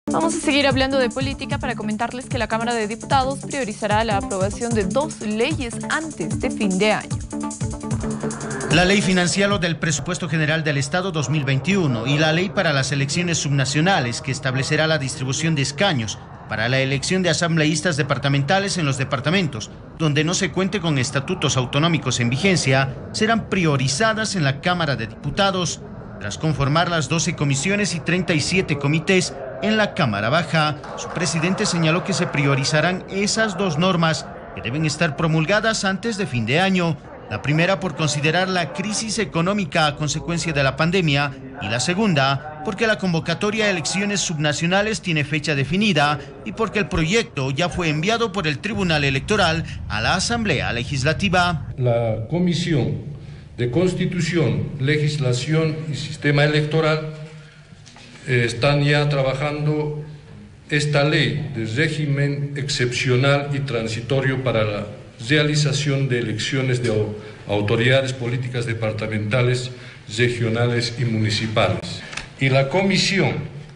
Vamos a seguir hablando de política para comentarles que la Cámara de Diputados priorizará la aprobación de 2 leyes antes de fin de año. La Ley Financiera del Presupuesto General del Estado 2021 y la Ley para las Elecciones Subnacionales, que establecerá la distribución de escaños para la elección de asambleístas departamentales en los departamentos donde no se cuente con estatutos autonómicos en vigencia, serán priorizadas en la Cámara de Diputados, tras conformar las 12 comisiones y 37 comités en la Cámara Baja. Su presidente señaló que se priorizarán esas 2 normas que deben estar promulgadas antes de fin de año. La primera por considerar la crisis económica a consecuencia de la pandemia y la segunda porque la convocatoria a elecciones subnacionales tiene fecha definida y porque el proyecto ya fue enviado por el Tribunal Electoral a la Asamblea Legislativa. La Comisión de Constitución, Legislación y Sistema Electoral están ya trabajando esta ley de régimen excepcional y transitorio para la realización de elecciones de autoridades políticas departamentales, regionales y municipales. Y la Comisión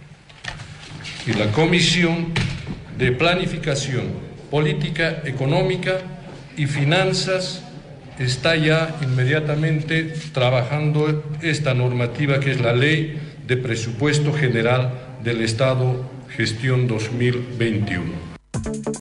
de Planificación, Política Económica y Finanzas está ya inmediatamente trabajando esta normativa que es la Ley de Presupuesto General del Estado, Gestión 2021.